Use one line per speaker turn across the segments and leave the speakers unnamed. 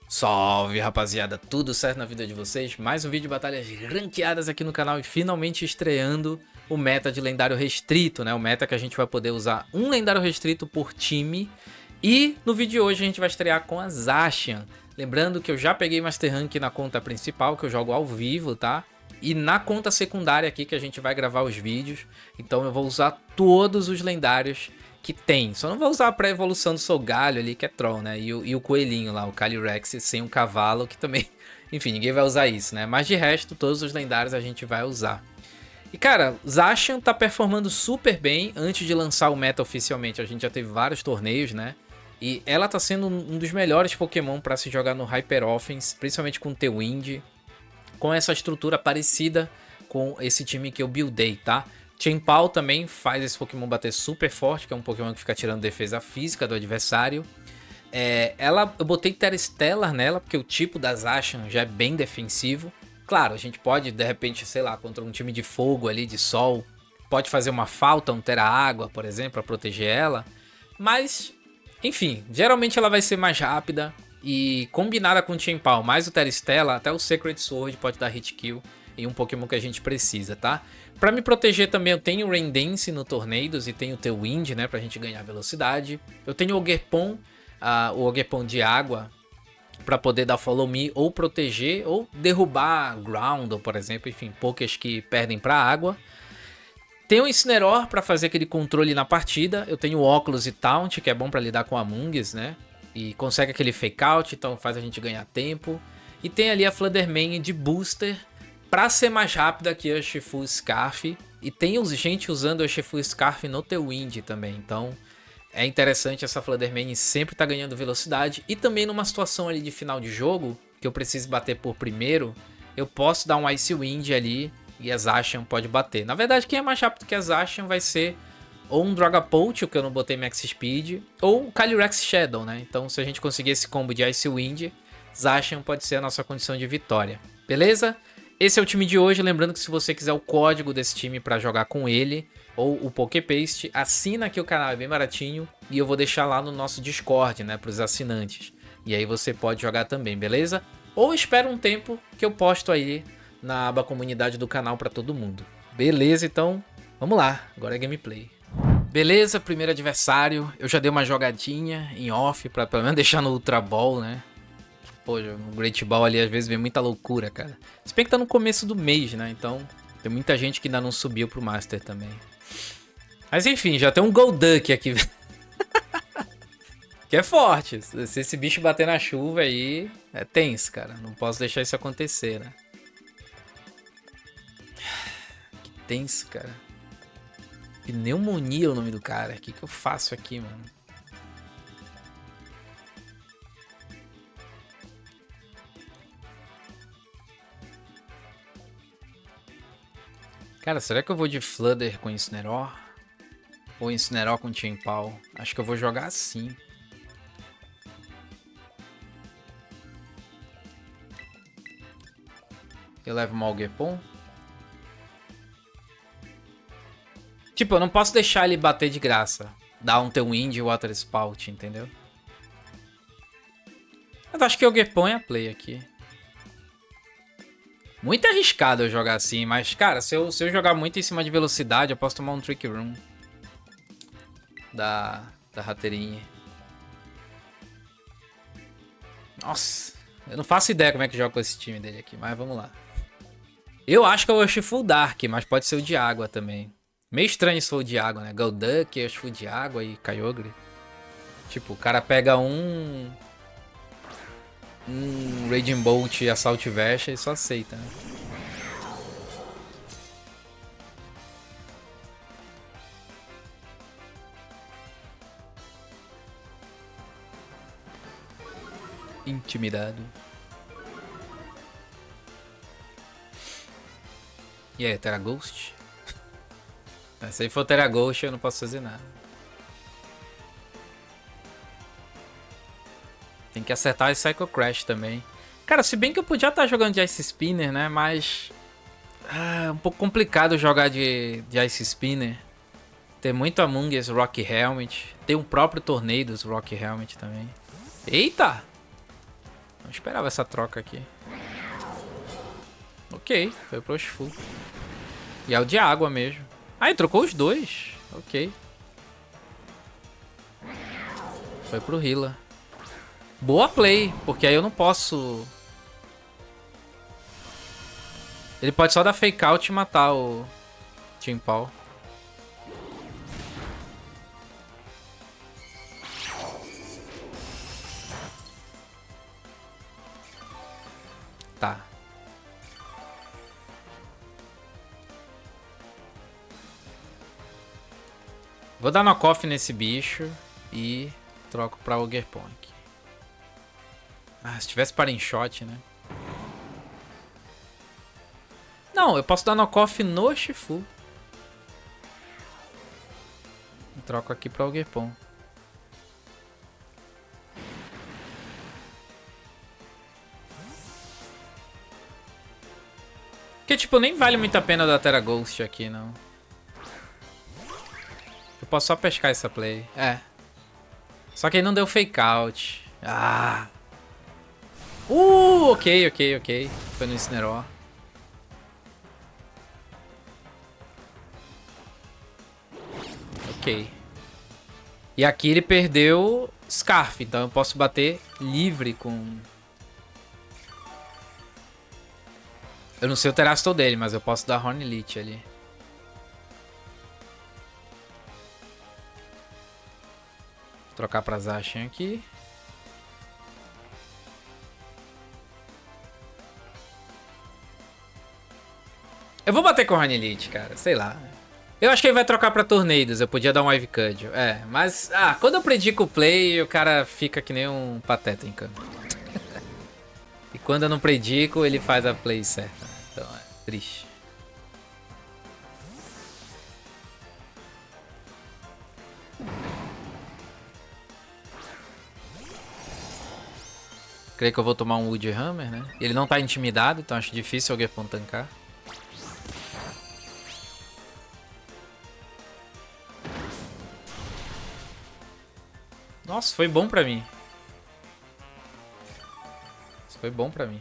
Salve, rapaziada, tudo certo na vida de vocês? Mais um vídeo de batalhas ranqueadas aqui no canal e finalmente estreando o meta de lendário restrito, né? O meta que a gente vai poder usar um lendário restrito por time. E no vídeo de hoje a gente vai estrear com a Zacian. Lembrando que eu já peguei Master Rank na conta principal, que eu jogo ao vivo, tá? E na conta secundária aqui que a gente vai gravar os vídeos. Então eu vou usar todos os lendários que tem. Só não vou usar a pré-evolução do Solgalho ali, que é troll, né? E o coelhinho lá, o Calyrex sem um cavalo, que também... Enfim, ninguém vai usar isso, né? Mas de resto, todos os lendários a gente vai usar. E cara, Zacian tá performando super bem. Antes de lançar o meta oficialmente, a gente já teve vários torneios, né? E ela tá sendo um dos melhores Pokémon para se jogar no Hyper Offense, principalmente com o Tailwind, com essa estrutura parecida com esse time que eu buildei, tá? Chien-Pao também faz esse Pokémon bater super forte, que é um Pokémon que fica tirando defesa física do adversário. Eu botei Tera-Stellar nela, porque o tipo da Zacian já é bem defensivo. Claro, a gente pode, de repente, sei lá, contra um time de fogo ali, de sol, pode fazer uma falta, um Tera-Água, por exemplo, para proteger ela. Mas, enfim, geralmente ela vai ser mais rápida e combinada com o Chien-Pao, mais o Tera-Stellar, até o Sacred Sword pode dar hit kill em um Pokémon que a gente precisa, tá? Pra me proteger também eu tenho o Rain Dance no Tornados e tenho o Tailwind, né, pra gente ganhar velocidade. Eu tenho o Ogerpon, o Ogerpon de água, pra poder dar Follow Me ou proteger ou derrubar Ground, por exemplo, enfim, Pokés que perdem pra água. Tenho o Incineroar pra fazer aquele controle na partida. Eu tenho o Óculos e Taunt, que é bom pra lidar com Amoongues, né, e consegue aquele Fake Out, então faz a gente ganhar tempo. E tem ali a Fluttermane de Booster, pra ser mais rápida que a Urshifu Scarf. E tem gente usando a Urshifu Scarf no Tailwind também. Então é interessante, essa Fluttermane sempre tá ganhando velocidade. E também numa situação ali de final de jogo, que eu preciso bater por primeiro, eu posso dar um Ice Wind ali e a Zacian pode bater. Na verdade, quem é mais rápido que a Zacian vai ser ou um Dragapult, o que eu não botei Max Speed, ou o Calyrex Shadow, né? Então se a gente conseguir esse combo de Ice Wind, Zacian pode ser a nossa condição de vitória. Beleza? Esse é o time de hoje, lembrando que se você quiser o código desse time para jogar com ele, ou o Poképaste, assina aqui o canal, é bem baratinho, e eu vou deixar lá no nosso Discord, né, para os assinantes. E aí você pode jogar também, beleza? Ou espera um tempo que eu posto aí na aba comunidade do canal para todo mundo. Beleza, então vamos lá, agora é gameplay. Beleza, primeiro adversário, eu já dei uma jogadinha em off, para pelo menos deixar no Ultra Ball, né? Pô, o Great Ball ali às vezes vem muita loucura, cara. Se bem que tá no começo do mês, né? Então tem muita gente que ainda não subiu pro Master também. Mas enfim, já tem um Golduck aqui. Que é forte. Se esse bicho bater na chuva aí, é tenso, cara. Não posso deixar isso acontecer, né? Que tenso, cara. Pneumonia é o nome do cara. O que eu faço aqui, mano? Cara, será que eu vou de Fludder com Incineroar? Ou Incineroar com Chien-Pao? Acho que eu vou jogar assim. Eu levo uma Ogerpon? Tipo, eu não posso deixar ele bater de graça. Dar um Tailwind e Water Spout, entendeu? Mas acho que o Ogerpon é a play aqui. Muito arriscado eu jogar assim, mas, cara, se eu jogar muito em cima de velocidade, eu posso tomar um Trick Room da rateirinha. Nossa, eu não faço ideia como é que joga com esse time dele aqui, mas vamos lá. Eu acho que é o Urshifu Dark, mas pode ser o de água também. Meio estranho se for o de água, né? Golduck, Urshifu de água e Kyogre. Tipo, o cara pega um Raging Bolt e Assault Vest e só aceita, né? Intimidado. E aí, Tera Ghost? Se aí for Tera Ghost, eu não posso fazer nada. Tem que acertar esse Psycho Crash também. Cara, se bem que eu podia estar jogando de Ice Spinner, né? Mas... é um pouco complicado jogar de Ice Spinner. Tem muito Among Us Rock Helmet. Tem um próprio Tornados Rock Helmet também. Eita! Não esperava essa troca aqui. Ok, foi pro Urshifu. E é o de água mesmo. Ah, ele trocou os dois. Ok. Foi pro Healer. Boa play, porque aí eu não posso... Ele pode só dar fake out e matar o Timpal. Tá. Vou dar knock-off nesse bicho e troco pra Ogerpon aqui. Ah, se tivesse parem shot, né? Não, eu posso dar knock-off no Shifu. Troco aqui pra Ogerpon. Porque, tipo, nem vale muito a pena dar Terra Ghost aqui, não. Eu posso só pescar essa play. É. Só que aí não deu fake out. Ah. Ok. Foi no Incineroar. Ok. E aqui ele perdeu Scarf, então eu posso bater livre com... Eu não sei o Terastal dele, mas eu posso dar Horn Elite ali. Vou trocar pra Zacian aqui. Eu vou bater com Horn Elite, cara. Sei lá. Eu acho que ele vai trocar pra Tornadoes. Eu podia dar um Wave Cudgel. É, mas... Ah, quando eu predico o play, o cara fica que nem um pateta em campo. E quando eu não predico, ele faz a play certa. Então é triste. Creio que eu vou tomar um Wood Hammer, né? Ele não tá intimidado, então acho difícil o Ogerpon tancar. Nossa, foi bom pra mim. Isso foi bom pra mim.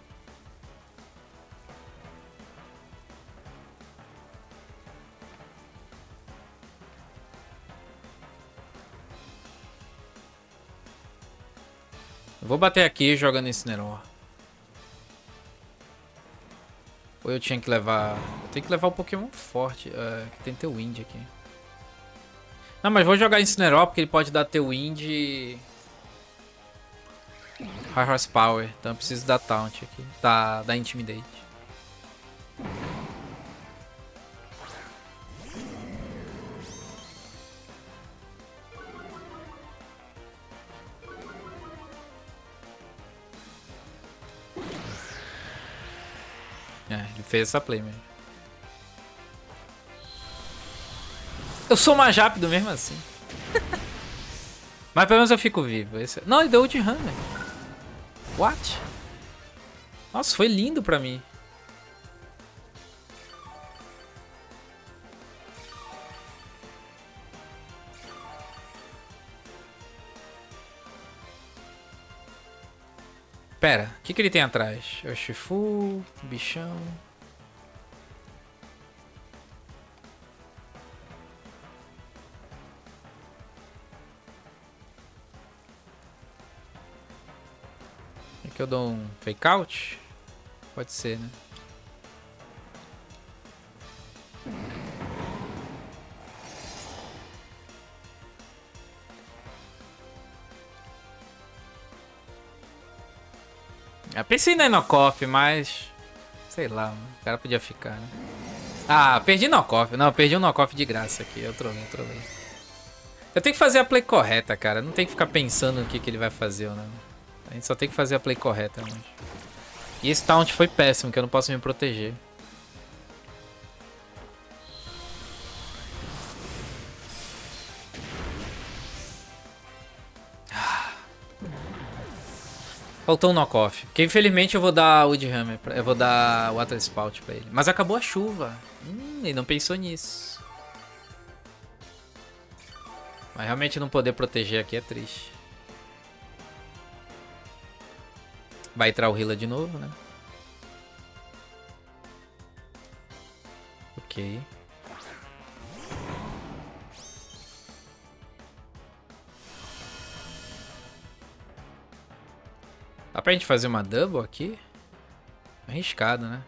Eu vou bater aqui jogando Incineroar. Ou eu tinha que levar... Eu tenho que levar um Pokémon forte. Que tem Tailwind aqui. Não, mas vou jogar Incineroar porque ele pode dar Tailwind e... High Horsepower. Então eu preciso da Taunt aqui. Da Intimidate. É, ele fez essa play mesmo. Eu sou mais rápido mesmo assim. Mas pelo menos eu fico vivo. Não, ele deu ult Hammer. What? Nossa, foi lindo pra mim. Pera, o que ele tem atrás? É o Shifu, bichão. Aqui eu dou um fake out? Pode ser, né? Eu pensei na Inocoff, mas... Sei lá, o cara podia ficar, né? Ah, perdi Inocoff. Não, perdi um Inocoff de graça aqui. Eu trolei. Eu tenho que fazer a play correta, cara. Não tem que ficar pensando no que ele vai fazer ou não. A gente só tem que fazer a play correta, mano. E esse taunt foi péssimo, que eu não posso me proteger. Faltou um knockoff. Porque infelizmente eu vou dar Wood Hammer. Eu vou dar Water Spout pra ele. Mas acabou a chuva. Ele não pensou nisso. Mas realmente não poder proteger aqui é triste. Vai entrar o Healer de novo, né? Ok. Dá pra gente fazer uma double aqui? Arriscado, né?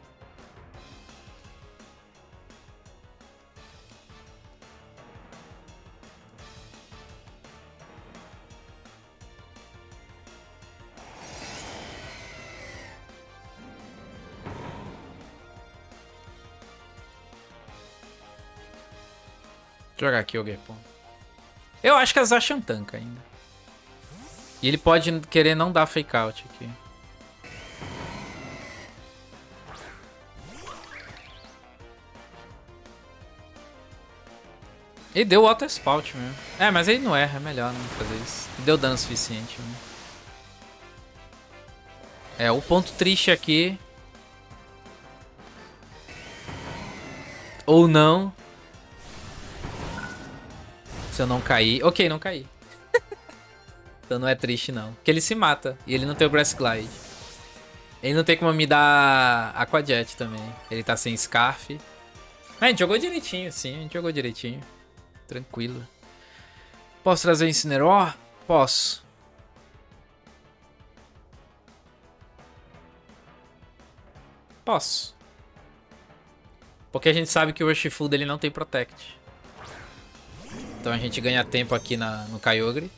Vou jogar aqui o Gerpon. Eu acho que a Zacian tanca ainda. E ele pode querer não dar fake out aqui. Ele deu auto spout mesmo. É, mas ele não erra, é melhor não fazer isso. Deu dano suficiente. Né? É, o ponto triste aqui. Ou não. Se eu não cair. Ok, não caí. Então não é triste não. Porque ele se mata. E ele não tem o Grass Glide. Ele não tem como me dar Aqua Jet também. Ele tá sem Scarf. Ah, a gente jogou direitinho, sim. A gente jogou direitinho. Tranquilo. Posso trazer o Incineroar? Posso. Posso. Porque a gente sabe que o Urshifu dele não tem Protect. Então a gente ganha tempo aqui no Kyogre.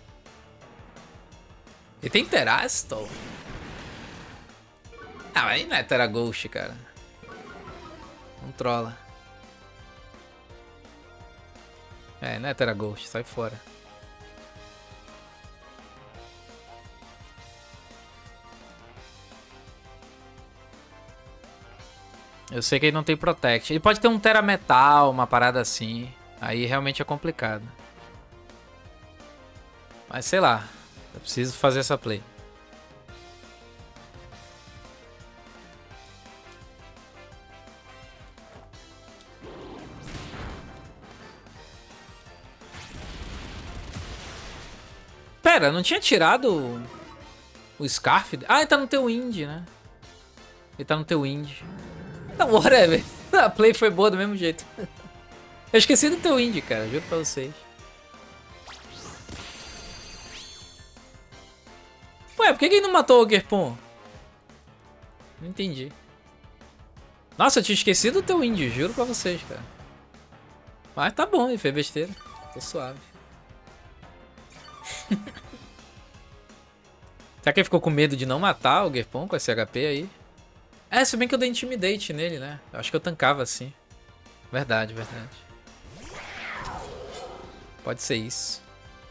Ele tem Terastal? Ah, aí não é Teraghost, cara. Não trola. É, não é Teraghost, sai fora. Eu sei que ele não tem Protect. Ele pode ter um Tera Metal, uma parada assim. Aí realmente é complicado. Mas sei lá. Eu preciso fazer essa play. Pera, não tinha tirado o Scarf? Ah, ele tá no teu Indie, né? Ele tá no teu Indie. Não, whatever. A play foi boa do mesmo jeito. Eu esqueci do teu Indie, cara. Juro pra vocês. Ué, por que ele não matou o Gerpon? Não entendi. Nossa, eu tinha esquecido do teu Indie. Juro pra vocês, cara. Mas tá bom, ele fez besteira. Tô suave. Será que ele ficou com medo de não matar o Gerpon com esse HP aí? É, se bem que eu dei Intimidate nele, né? Eu acho que eu tancava assim. Verdade, verdade. Pode ser isso.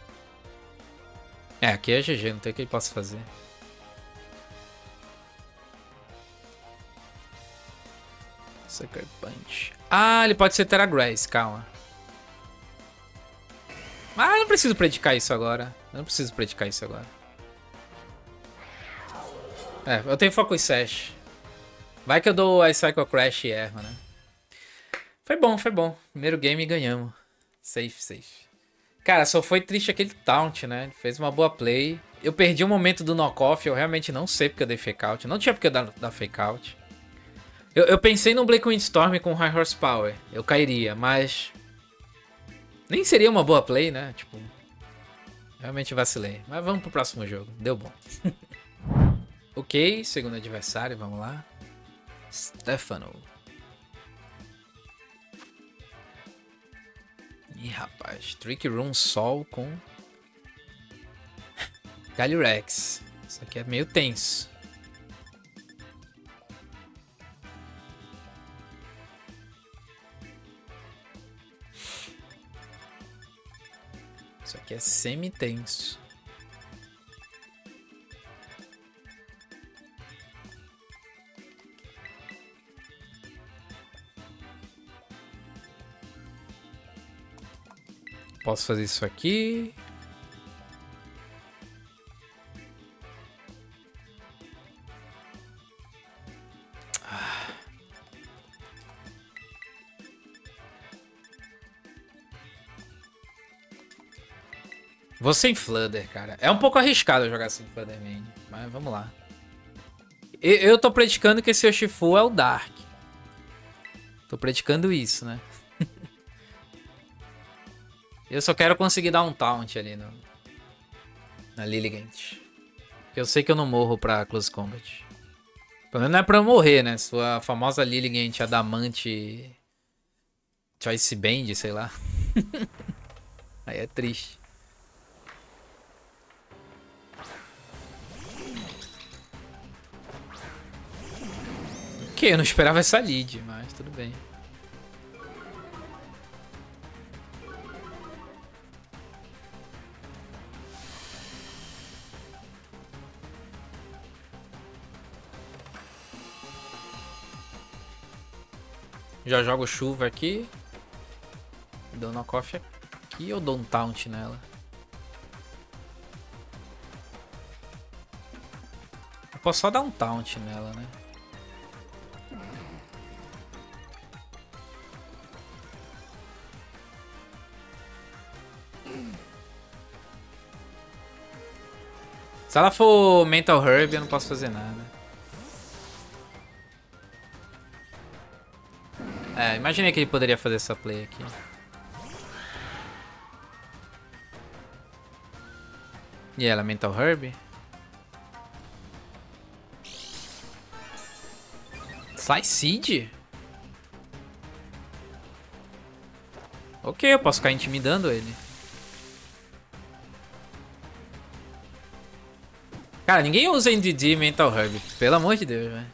É, aqui é GG, não tem o que ele possa fazer. Sucker Punch. Ah, ele pode ser Teragrass, calma. Ah, eu não preciso predicar isso agora. Eu não preciso predicar isso agora. É, eu tenho Focus Sash. Vai que eu dou a Psycho Crash e erro, né? Foi bom, foi bom. Primeiro game ganhamos. Safe, safe. Cara, só foi triste aquele taunt, né? Ele fez uma boa play. Eu perdi o momento do knockoff. Eu realmente não sei porque eu dei fake out. Não tinha porque eu dar fake out. Eu pensei num Black Windstorm com High Horsepower. Eu cairia, mas... nem seria uma boa play, né? Tipo... realmente vacilei. Mas vamos pro próximo jogo. Deu bom. Ok, segundo adversário. Vamos lá. Stefano. Ih, rapaz. Trick Room Sol com... Calyrex. Isso aqui é meio tenso. Isso aqui é semi-tenso. Posso fazer isso aqui. Vou sem Flutter, cara. É um pouco arriscado jogar sem Fluttermane, mas vamos lá. Eu tô praticando que esse Urshifu é o Dark. Tô praticando isso, né? Eu só quero conseguir dar um taunt ali na Lilligant. Eu sei que eu não morro pra Close Combat. Pelo menos não é pra eu morrer, né? Sua famosa Lilligant Adamante Choice Band, sei lá. Aí é triste. Ok, eu não esperava essa lead, mas tudo bem. Já jogo chuva aqui. Dou knockoff aqui ou dou um taunt nela? Eu posso só dar um taunt nela, né? Se ela for Mental Herb, eu não posso fazer nada. É, imaginei que ele poderia fazer essa play aqui. E ela, Mental Herb? Sly Seed? Ok, eu posso ficar intimidando ele. Cara, ninguém usa NDD Mental Herb. Pelo amor de Deus, velho.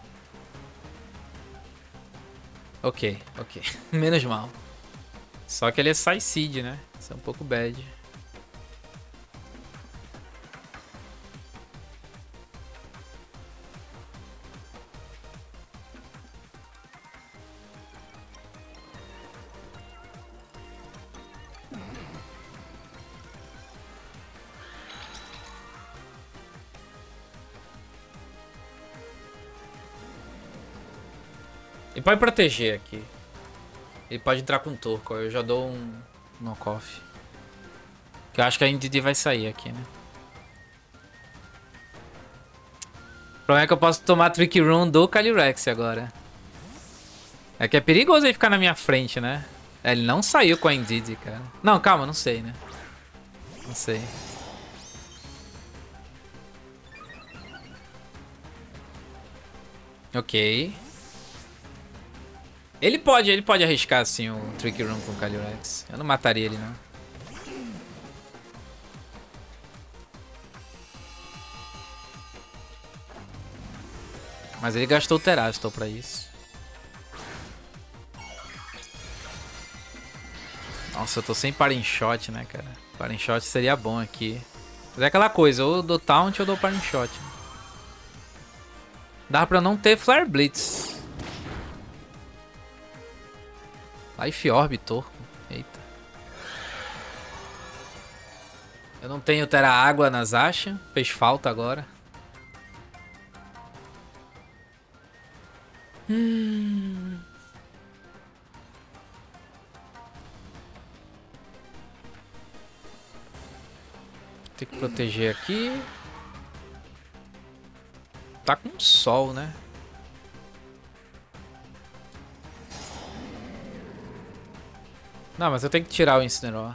Ok, ok. Menos mal. Só que ele é Sly Seed, né? Isso é um pouco bad. Ele pode proteger aqui. Ele pode entrar com Torco. Eu já dou um knockoff. Que eu acho que a NDD vai sair aqui, né? O problema é que eu posso tomar Trick Room do Calyrex agora. É que é perigoso ele ficar na minha frente, né? É, ele não saiu com a NDD, cara. Não, calma, não sei, né? Não sei. Ok. Ele pode arriscar assim o Trick Room com o Calyrex. Eu não mataria ele, não. Mas ele gastou o Terastal pra isso. Nossa, eu tô sem Parting Shot, né, cara? Parting Shot seria bom aqui. Mas é aquela coisa, ou eu dou Taunt ou eu dou Parting Shot. Dá pra não ter Flare Blitz. Life Orb, Torco. Eita. Eu não tenho Terra Água nas Asha. Fez falta agora. Tem que proteger aqui. Tá com sol, né? Não, mas eu tenho que tirar o Incineroar.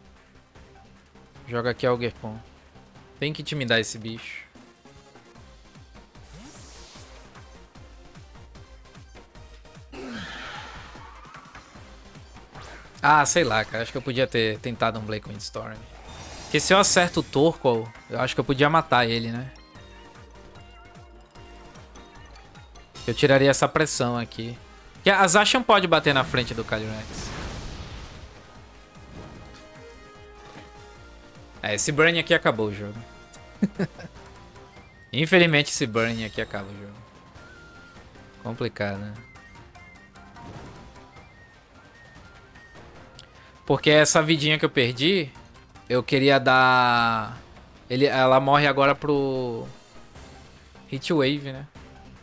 Joga aqui Algerpon. Tem que intimidar esse bicho. Ah, sei lá, cara. Acho que eu podia ter tentado um Blade Windstorm. Porque se eu acerto o Torkoal, eu acho que eu podia matar ele, né? Eu tiraria essa pressão aqui. Porque a Zacian pode bater na frente do Calyrex. É, esse burn aqui acabou o jogo. Infelizmente esse burn aqui acaba o jogo. Complicado, né? Porque essa vidinha que eu perdi, eu queria dar... Ela morre agora pro... Heatwave, né?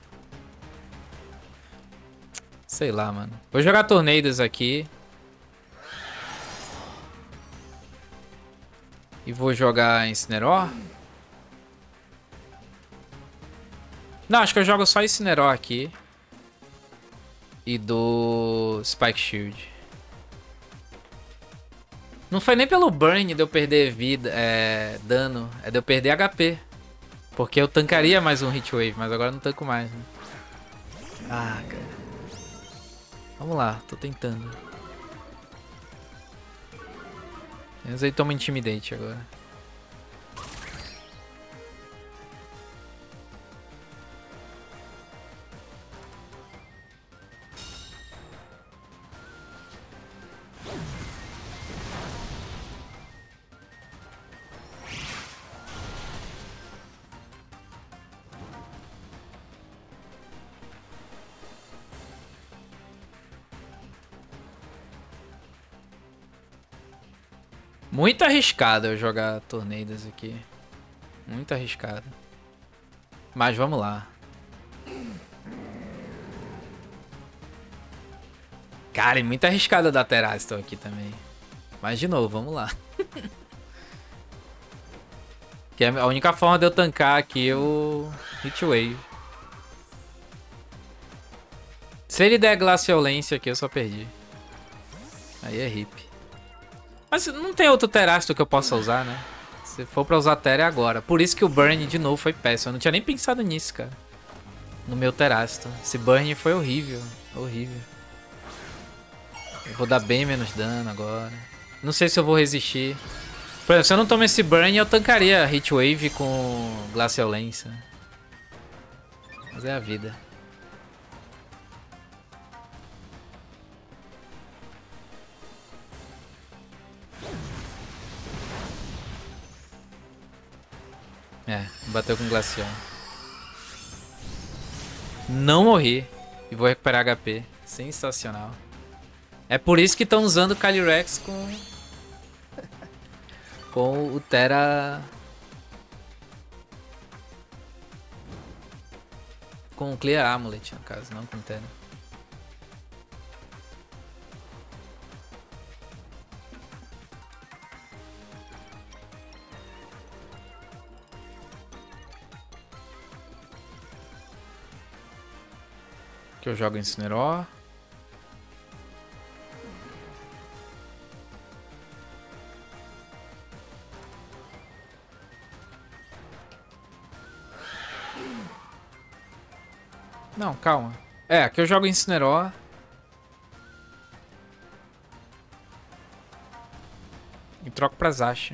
Sei lá, mano. Vou jogar Tornadoes aqui. E vou jogar Incineroar. Não, acho que eu jogo só Incineroar aqui. E do Spike Shield. Não foi nem pelo burn de eu perder vida, dano. É de eu perder HP. Porque eu tancaria mais um Heatwave, mas agora eu não tanco mais, né? Ah, cara. Vamos lá, tô tentando. Menos aí toma Intimidate agora. Muito arriscado eu jogar Tornadoes aqui. Muito arriscado. Mas vamos lá. Cara, é muito arriscado dar Terastal aqui também. Mas de novo, vamos lá. Que é a única forma de eu tancar aqui o Heatwave. Se ele der Glaciolência aqui, eu só perdi. Aí é hip. Mas não tem outro Terastal que eu possa usar, né? Se for pra usar Terra é agora. Por isso que o Burn de novo foi péssimo. Eu não tinha nem pensado nisso, cara. No meu Terastal. Esse Burn foi horrível. Horrível. Eu vou dar bem menos dano agora. Não sei se eu vou resistir. Por exemplo, se eu não tomo esse Burn, eu tancaria Heatwave com Glaciolência. Mas é a vida. Bateu com Glaceon. Não morri. E vou recuperar HP. Sensacional. É por isso que estão usando o Calyrex com... com o Terra... com o Clear Amulet, no caso, não com o Terra. Que eu jogo Incineroar. Não, calma. Aqui eu jogo Incineroar. E troco pra Zasha.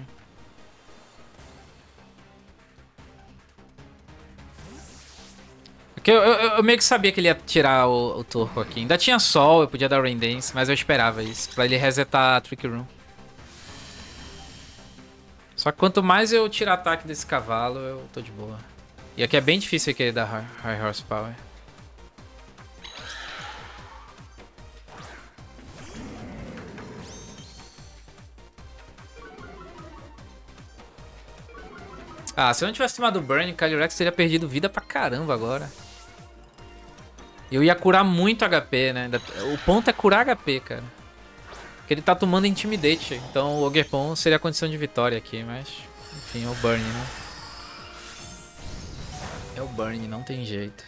Porque eu meio que sabia que ele ia tirar o Turco aqui. Ainda tinha Sol, eu podia dar Rain Dance, mas eu esperava isso. Pra ele resetar a Trick Room. Só que quanto mais eu tirar ataque desse cavalo, eu tô de boa. E aqui é bem difícil aquele da High Horsepower. Ah, se eu não tivesse tomado Burn, o Calyrex teria perdido vida pra caramba agora. Eu ia curar muito HP, né? O ponto é curar HP, cara. Porque ele tá tomando Intimidate. Então o Ogerpon seria a condição de vitória aqui, mas... enfim, é o Burn, né? É o Burn, não tem jeito.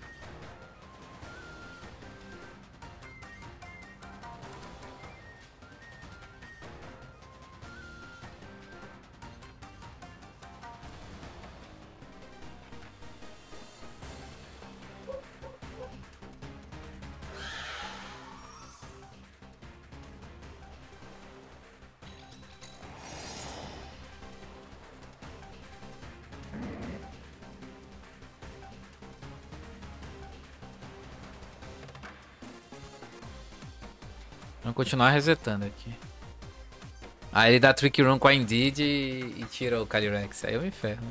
Vamos continuar resetando aqui. Aí ele dá Trick Room com a Indeed e tira o Calyrex. Aí eu me ferro.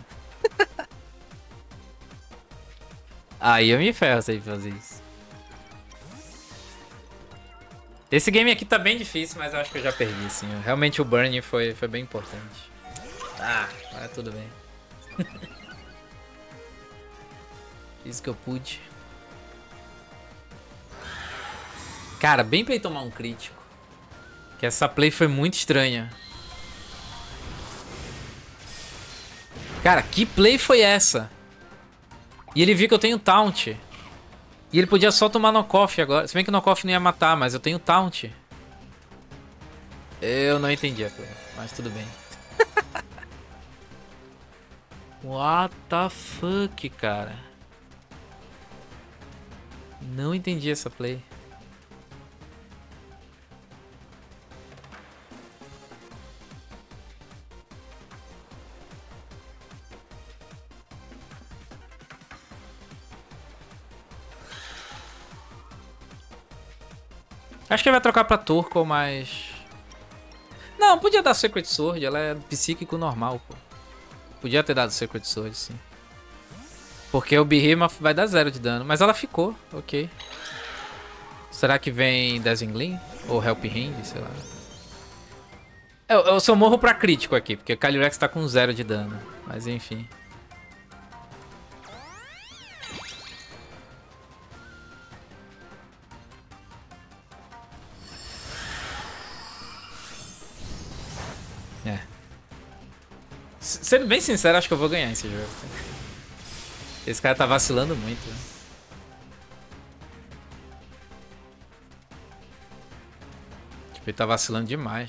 Aí eu me ferro se ele fazer isso. Esse game aqui tá bem difícil, mas eu acho que eu já perdi, sim. Realmente o Burn foi bem importante. Ah, agora tudo bem. Fiz o que eu pude. Cara, bem pra ele tomar um crítico. Que essa play foi muito estranha. Cara, que play foi essa? E ele viu que eu tenho Taunt. E ele podia só tomar Knockoff agora. Se bem que o Knockoff não ia matar, mas eu tenho Taunt. Eu não entendi a play, mas tudo bem. What the fuck, cara? Não entendi essa play. Acho que ele vai trocar pra Turco, mas... Não, podia dar Secret Sword, ela é psíquico normal, pô. Podia ter dado Secret Sword, sim. Porque o Behemoth vai dar 0 de dano, mas ela ficou, ok. Será que vem Dazzling? Ou Help Hand, sei lá. Eu só morro pra crítico aqui, porque o Calyrex tá com 0 de dano. Mas enfim. É. Sendo bem sincero, acho que eu vou ganhar esse jogo. Esse cara tá vacilando muito, né? Tipo, ele tá vacilando demais.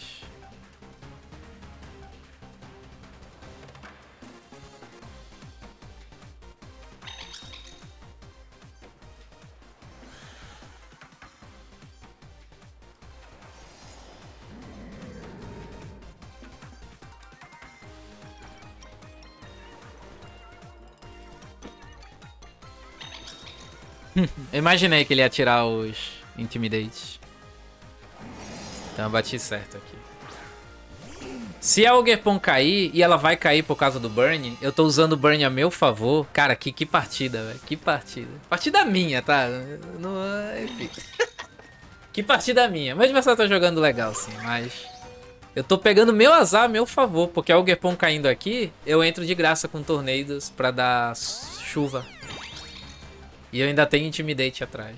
Eu imaginei que ele ia tirar os Intimidate. Então eu bati certo aqui. Se a Ogerpon cair, e ela vai cair por causa do Burn, eu tô usando o Burn a meu favor. Cara, que partida, velho. Que partida. Partida minha, tá? Não, enfim. Que partida minha. Meu adversário tá jogando legal, sim, mas... Eu tô pegando meu azar a meu favor, porque a Ogerpon caindo aqui, eu entro de graça com Tornados pra dar chuva. E eu ainda tenho Intimidate atrás.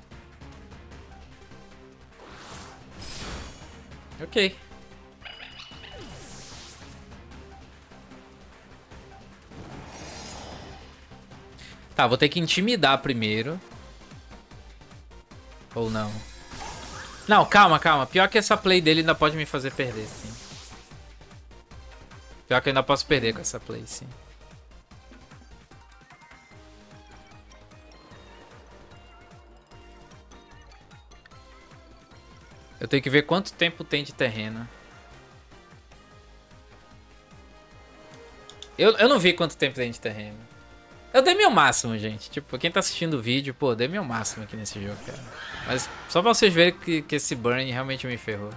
Ok. Tá, vou ter que intimidar primeiro. Ou não? Não, calma, calma. Pior que essa play dele ainda pode me fazer perder, sim. Pior que eu ainda posso perder com essa play, sim. Eu tenho que ver quanto tempo tem de terreno. Eu não vi quanto tempo tem de terreno. Eu dei meu máximo, gente. Tipo, quem tá assistindo o vídeo, pô, dei meu máximo aqui nesse jogo, cara. Mas só pra vocês verem que esse burn realmente me ferrou.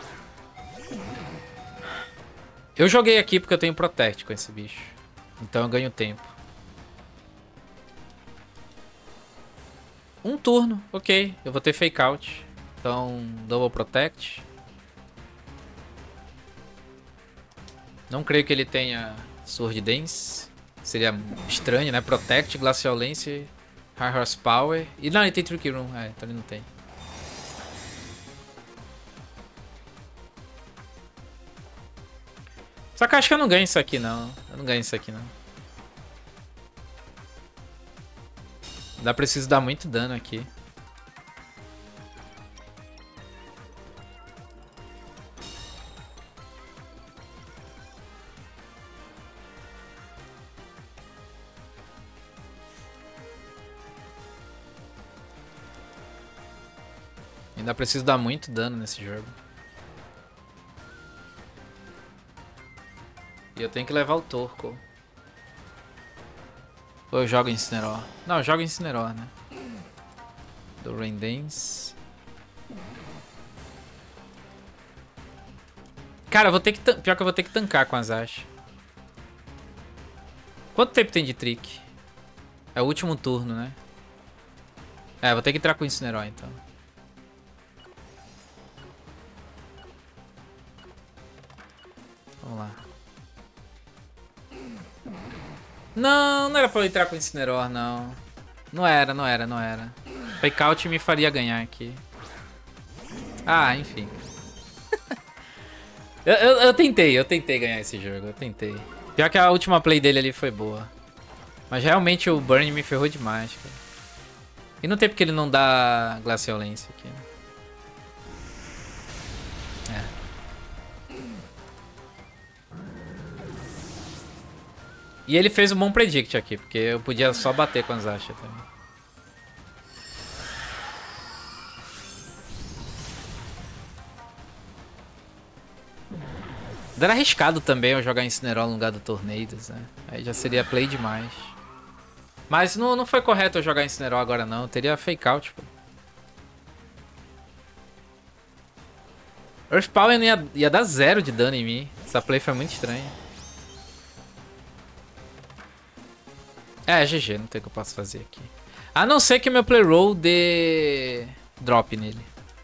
Eu joguei aqui porque eu tenho Protect com esse bicho. Então eu ganho tempo. Um turno, ok. Eu vou ter Fake Out. Então, Double Protect. Não creio que ele tenha Sword Dance. Seria estranho, né? Protect, Glacial Lance, High Horsepower. E não, ele tem Trick Room. É, então ele não tem. Só que eu acho que eu não ganho isso aqui, não. Eu não ganho isso aqui, não. Ainda preciso dar muito dano aqui. Ainda preciso dar muito dano nesse jogo. E eu tenho que levar o Torkoal. Ou eu jogo Incineroar? Não, eu jogo Incineroar, né? Do Rain Dance. Cara, eu vou ter que... Pior que eu vou ter que tancar com as Ashe. Quanto tempo tem de trick? É o último turno, né? É, vou ter que entrar com o Incineroar, então. Vamos lá. Não, não era pra eu entrar com o Incineroar, não. Não era. Fake Out me faria ganhar aqui. Ah, enfim. eu tentei ganhar esse jogo, eu tentei. Pior que a última play dele ali foi boa. Mas realmente o Burn me ferrou demais, cara. E não tem porque ele não dá Glacial Lance aqui, né? E ele fez um bom predict aqui, porque eu podia só bater com as Zasha também. Era arriscado também eu jogar Incineroar no lugar do Tornadus, né? Aí já seria play demais. Mas não foi correto eu jogar Incineroar agora não, eu teria fake out, pô. Earth Power ia dar 0 de dano em mim. Essa play foi muito estranha. É, GG, não tem o que eu possa fazer aqui. A não ser que o meu play roll dê drop nele.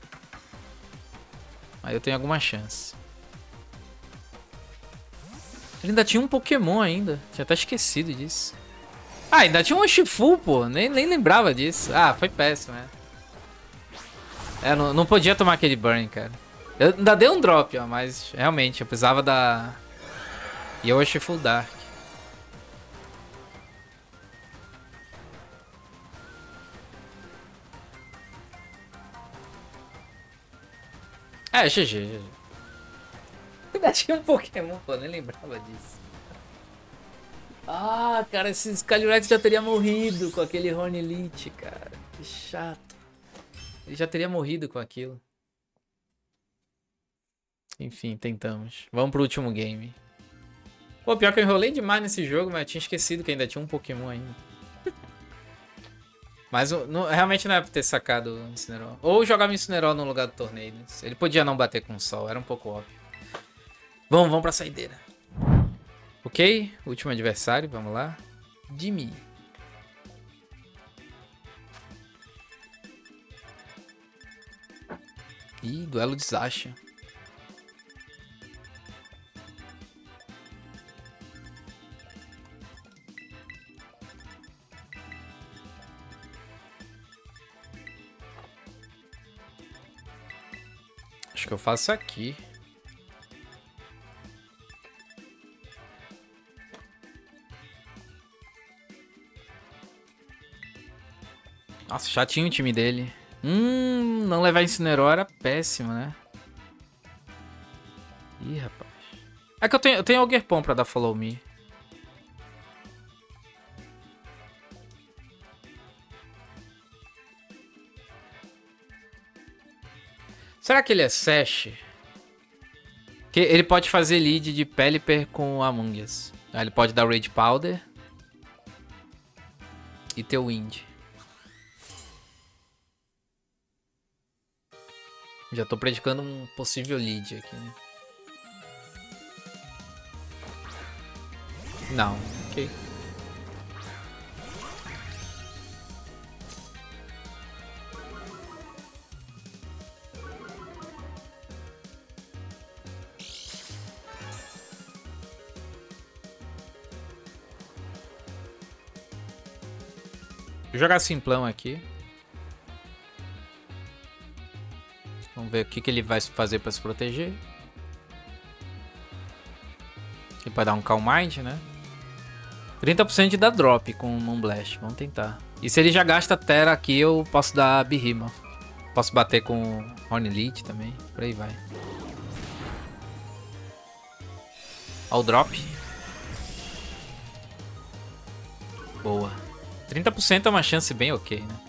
Aí eu tenho alguma chance. Ele ainda tinha um Pokémon ainda. Tinha até esquecido disso. Ah, ainda tinha um Urshifu, pô. Nem lembrava disso. Ah, foi péssimo, né? É, não podia tomar aquele burn, cara. Eu ainda dei um drop, ó, mas realmente eu precisava da... E eu Urshifu Dark. É, GG. Ainda tinha um Pokémon, pô, nem lembrava disso. Ah, cara, esse Calyrex já teria morrido com aquele Horn Elite, cara. Que chato. Ele já teria morrido com aquilo. Enfim, tentamos. Vamos pro último game. Pô, pior que eu enrolei demais nesse jogo, mas eu tinha esquecido que ainda tinha um Pokémon ainda. Mas realmente não é pra ter sacado o Incineroar. Ou jogava Incineroar no lugar do Tornadus. Ele podia não bater com o sol, era um pouco óbvio. Vamos pra saideira. Ok, último adversário, vamos lá. Jimmy. Ih, duelo de Zasha. Acho que eu faço aqui. Nossa, chatinho o time dele. Não levar Incineroar era péssimo, né? Ih, rapaz. É que eu tenho Algerpon pra dar follow me. Será que ele é Sash? Que ele pode fazer lead de Pelipper com Among Us. Aí ele pode dar Rage Powder. E ter Wind. Já tô predicando um possível lead aqui, né? Não, ok. Vou jogar simplão aqui. Vamos ver o que ele vai fazer pra se proteger. Ele vai dar um Calm Mind, né? 30% de dar drop com o Moonblast. Vamos tentar. E se ele já gasta Terra aqui, eu posso dar Behemoth. Posso bater com Horn Elite também. Por aí vai. Ó o drop. Boa. 30% é uma chance bem ok, né?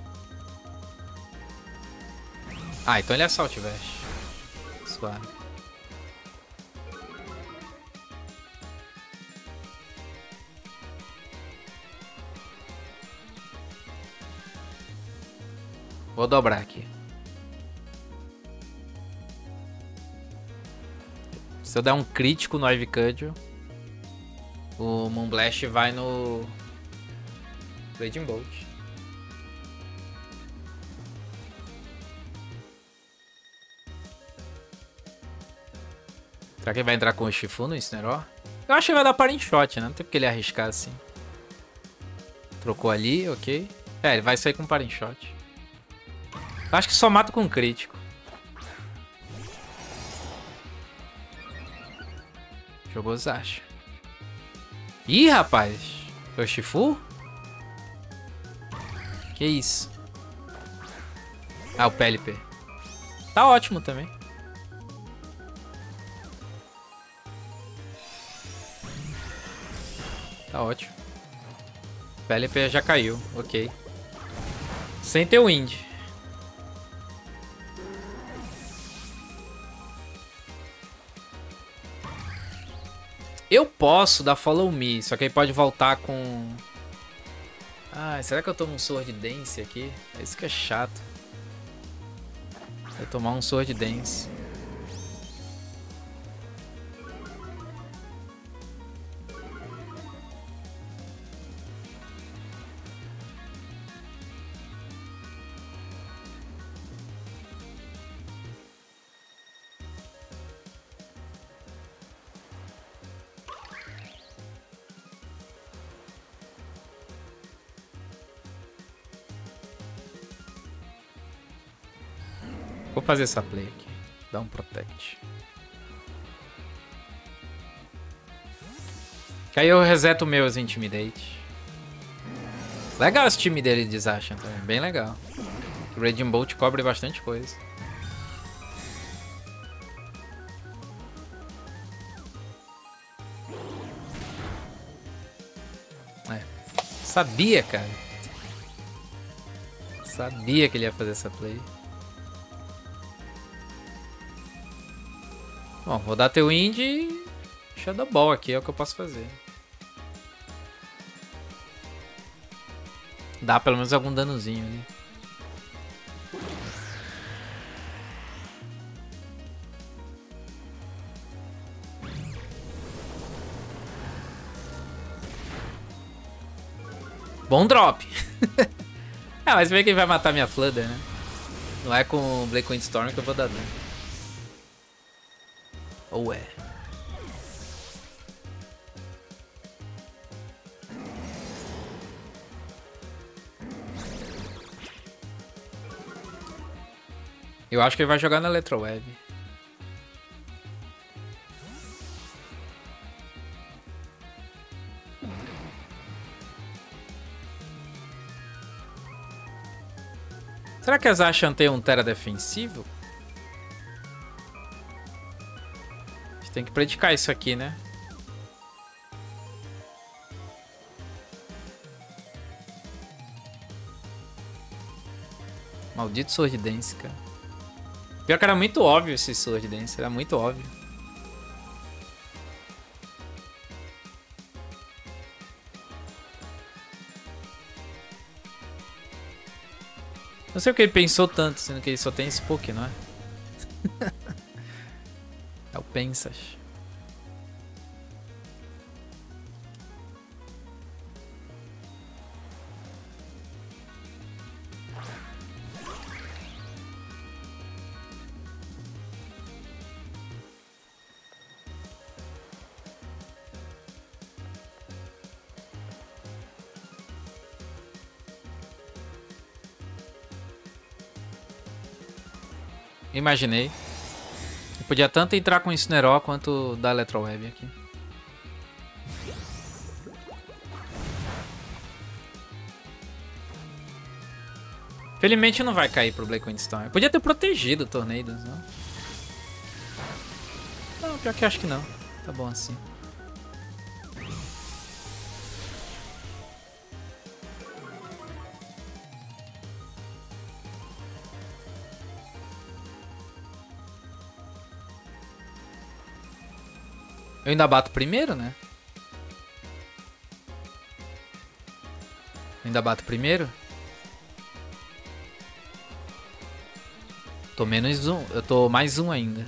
Ah, então ele é Assault Vest. Suave. Vou dobrar aqui. Se eu der um crítico no Ivy Cudgel, o Moonblast vai no Raging Bolt. Será que ele vai entrar com o Shifu no Incineroar? Eu acho que vai dar Parting Shot, né? Não tem porque ele arriscar assim. Trocou ali, ok. É, ele vai sair com Parting Shot. Eu acho que só mata com crítico. Jogou Zasha. Ih, rapaz. Foi o Shifu? Que isso? Ah, o PLP. Tá ótimo também. Tá ótimo. PLP já caiu, ok. Sem ter wind. Eu posso dar follow me, só que aí pode voltar com... Ah, será que eu tomo um Sword Dance aqui? É isso que é chato. Eu tomar um Sword Dance. Vou fazer essa play aqui. Dá um protect. Que aí eu reseto meus Intimidate. Legal esse time dele de Zacian também. Bem legal. O Raging Bolt cobre bastante coisa. É. Sabia, cara. Sabia que ele ia fazer essa play. Bom, vou dar teu Wind e Shadow Ball aqui, é o que eu posso fazer. Dá pelo menos algum danozinho ali. Bom drop. Ah, mas vê que ele vai matar minha Flutter, né? Não é com o Black Wind Storm que eu vou dar dano. Ou é? Eu acho que ele vai jogar na Electroweb. Será que a Zacian tem um Terra defensivo? A gente tem que predicar isso aqui, né? Maldito Sword Dance, cara. Pior que era muito óbvio esse Sword Dance, era muito óbvio. Não sei o que ele pensou tanto, sendo que ele só tem esse Poké, não é? É o Pensas. Imaginei. Eu podia tanto entrar com Incineroar quanto dar Electroweb aqui. Felizmente não vai cair pro Black Wind Storm. Eu podia ter protegido o Tornadoes, não? Não, pior que acho que não. Tá bom assim. Eu ainda bato primeiro, né? Eu ainda bato primeiro? Tô menos um. Eu tô mais um ainda.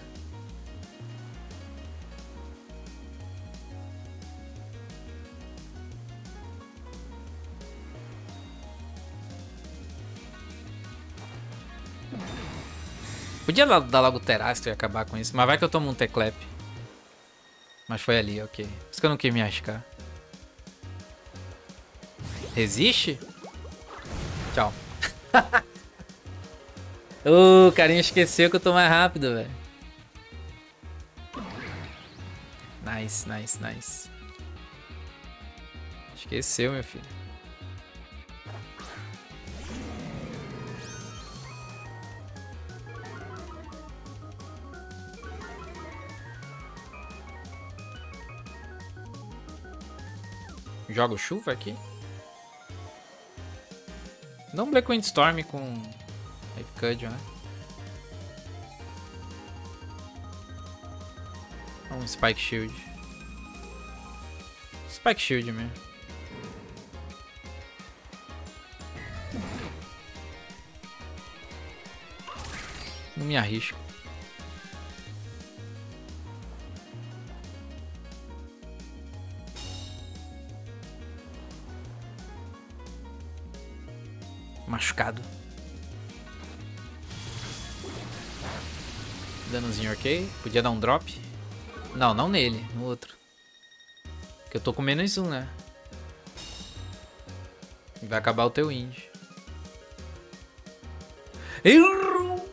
Podia dar logo o Terastre e acabar com isso. Mas vai que eu tomo um T-Clap. Mas foi ali, ok. Por isso que eu não quis me arriscar. Resiste? Tchau. O carinha esqueceu que eu tô mais rápido, velho. Nice, nice, nice. Esqueceu, meu filho. Jogo chuva aqui. Dá um Black Wind Storm com Cudgel, né? Um Spike Shield. Spike Shield mesmo. Não me arrisco. Machucado. Danozinho ok. Podia dar um drop. Não, não nele. No outro. Porque eu tô com -1, né? Vai acabar o teu indie. Errou!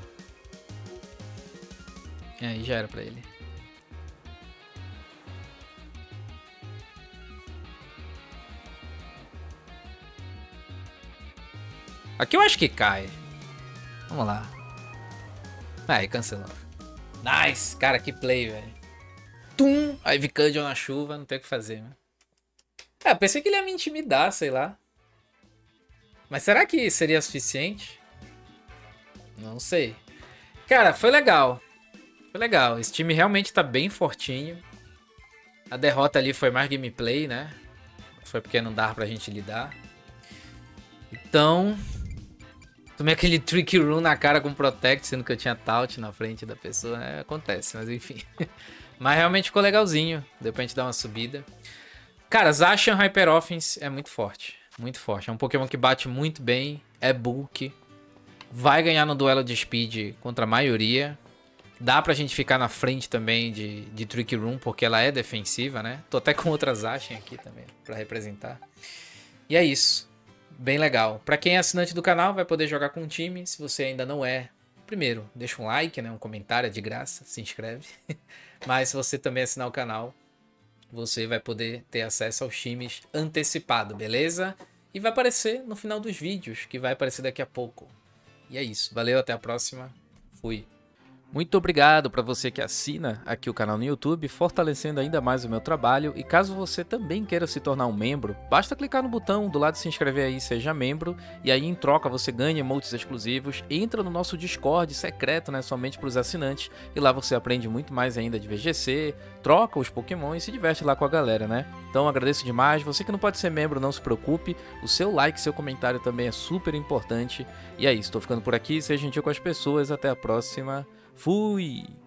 E aí já era pra ele. Aqui eu acho que cai. Vamos lá. Aí, cancelou. Nice! Cara, que play, velho. Tum! Aí vi Cudgel na chuva, não tem o que fazer, né? É, pensei que ele ia me intimidar, sei lá. Mas será que seria suficiente? Não sei. Cara, foi legal. Foi legal. Esse time realmente tá bem fortinho. A derrota ali foi mais gameplay, né? Foi porque não dava pra gente lidar. Então... tomei aquele Trick Room na cara com Protect, sendo que eu tinha Taunt na frente da pessoa. É, acontece, mas enfim. Mas realmente ficou legalzinho. Deu pra gente dar uma subida. Cara, Zacian Hyper Offense é muito forte. Muito forte. É um Pokémon que bate muito bem. É bulk. Vai ganhar no duelo de speed contra a maioria. Dá pra gente ficar na frente também de Trick Room, porque ela é defensiva, né? Tô até com outra Zacian aqui também, pra representar. E é isso. Bem legal. Pra quem é assinante do canal, vai poder jogar com o time. Se você ainda não é, primeiro, deixa um like, né? Um comentário, é de graça, se inscreve. Mas se você também assinar o canal, você vai poder ter acesso aos times antecipado, beleza? E vai aparecer no final dos vídeos, que vai aparecer daqui a pouco. E é isso. Valeu, até a próxima. Fui. Muito obrigado para você que assina aqui o canal no YouTube, fortalecendo ainda mais o meu trabalho. E caso você também queira se tornar um membro, basta clicar no botão do lado de se inscrever aí, seja membro. E aí em troca você ganha emotes exclusivos, entra no nosso Discord secreto, né, somente para os assinantes. E lá você aprende muito mais ainda de VGC, troca os Pokémon e se diverte lá com a galera, né? Então agradeço demais. Você que não pode ser membro, não se preocupe. O seu like, seu comentário também é super importante. E é isso, tô ficando por aqui. Seja gentil com as pessoas. Até a próxima. Fui!